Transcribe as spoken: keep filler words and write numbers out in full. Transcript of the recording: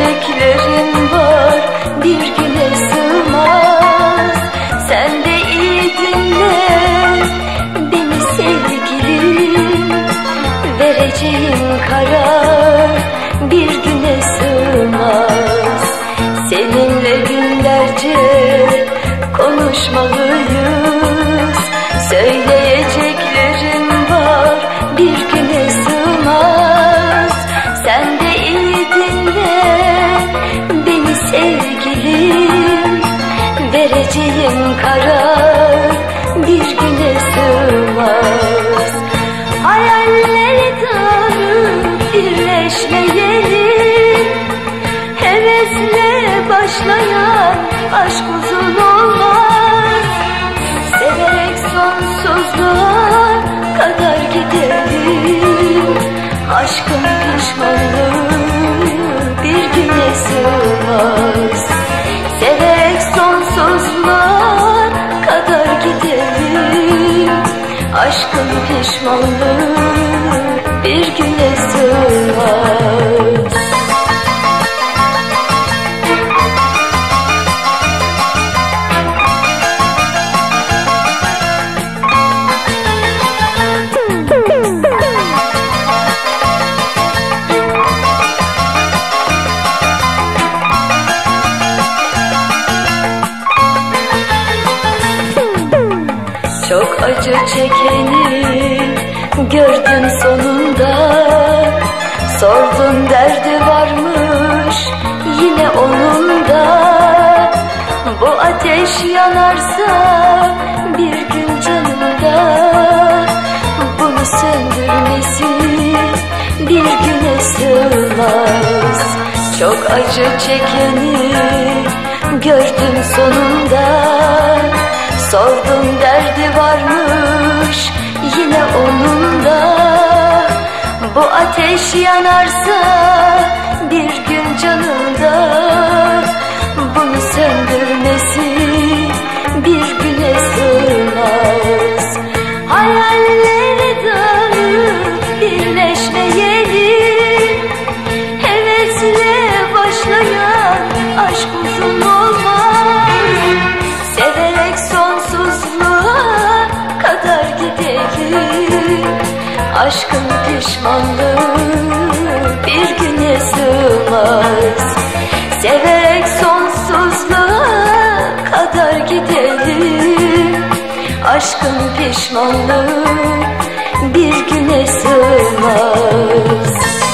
Söyleyeceklerim var, bir güne sığmaz. Sen de iyi dinle beni sevgilim. Vereceğim karar bir güne sığmaz. Seninle günlerce konuşmalıyız. Söyleyeceklerim var, bir güne sığmaz. Sen de iyi dinle beni sevgilim. Vereceğim karar bir güne sığmaz. Hayalleri dağılıp birleşmeyelim. Hevesle başlayan aşk uzun olmaz. Severek sonsuzluğa kadar gidelim. Aşkın pişmanlığı bir güne sığmaz. Severek sonsuzluğa kadar gidelim. Aşkın pişmanlığı bir güne sığmaz. Çok acı çekeni gördüm sonunda. Sordum derdi varmış yine onun da. Bu ateş yanarsa bir gün canımda. Bunu söndürmesi bir güne sığmaz. Çok acı çekeni gördüm sonunda. Sordum derdi varmış yine onun da. Bu ateş yanarsa bir gün canımda. Bunu söndürmesi bir güne sığmaz. Hayalleri dağılıp birleşmeyelim. Hevesle başlayan aşk uzun olmaz. Severek sonsuzluğa kadar gidelim. Aşkın pişmanlığı bir güne sığmaz. Severek sonsuzluğa kadar gidelim. Aşkın pişmanlığı bir güne sığmaz.